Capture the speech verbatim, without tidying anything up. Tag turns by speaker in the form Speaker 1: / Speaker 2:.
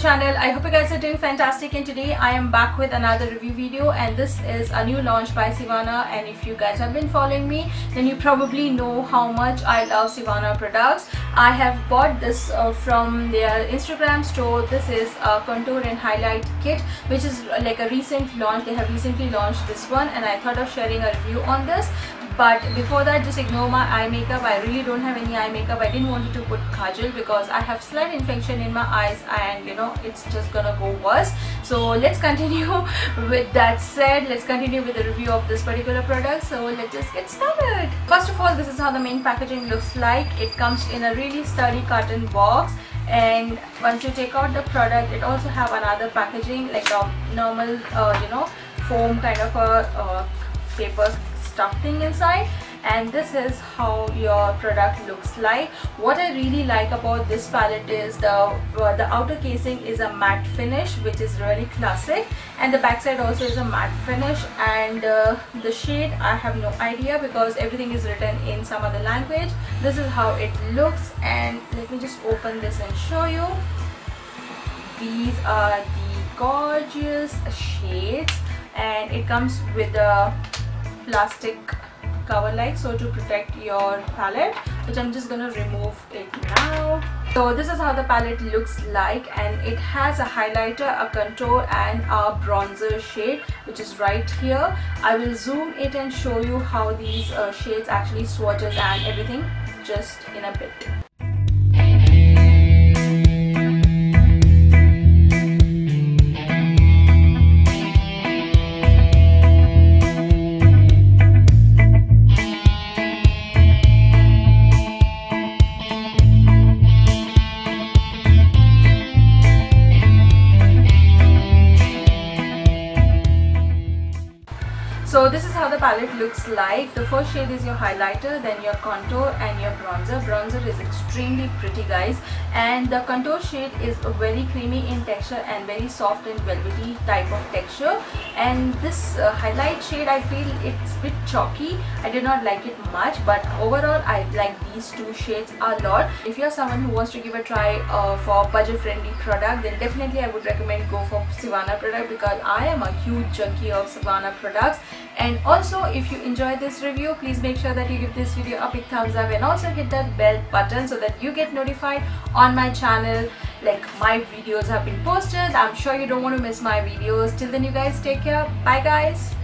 Speaker 1: channel. I hope you guys are doing fantastic, and today I am back with another review video, and this is a new launch by Sivana. And if you guys have been following me, then you probably know how much I love Sivana products. I have bought this uh, from their Instagram store. This is a contour and highlight kit, which is like a recent launch. They have recently launched this one, and I thought of sharing a review on this. But before that, just ignore my eye makeup. I really don't have any eye makeup. I didn't want to put kajal because I have slight infection in my eyes, and you know it's just gonna go worse. So let's continue. With that said, let's continue with the review of this particular product. So let's just get started. First of all, this is how the main packaging looks like. It comes in a really sturdy carton box, and once you take out the product, it also have another packaging like a normal uh, you know foam kind of a uh, paper stuff thing inside. And this is how your product looks like. What I really like about this palette is the uh, the outer casing is a matte finish, which is really classic, and the backside also is a matte finish. And uh, the shade, I have no idea because everything is written in some other language. This is how it looks, and let me just open this and show you. These are the gorgeous shades, and it comes with a plastic cover like so to protect your palette, which I'm just gonna remove it now. So this is how the palette looks like, and it has a highlighter, a contour, and a bronzer shade, which is right here. I will zoom it and show you how these uh, shades actually swatches and everything just in a bit. So this is how the palette looks like. The first shade is your highlighter, then your contour and your bronzer. Bronzer is extremely pretty, guys, and the contour shade is very creamy in texture and very soft and velvety type of texture. And this uh, highlight shade, I feel it's a bit chalky. I did not like it much, but overall I like these two shades a lot. If you're someone who wants to give a try uh, for budget friendly product, then definitely I would recommend go for Sivana product, because I am a huge junkie of Sivana products. And also, if you enjoyed this review, please make sure that you give this video a big thumbs up, and also hit that bell button so that you get notified on my channel like my videos have been posted. I'm sure you don't want to miss my videos. Till then, you guys take care. Bye guys.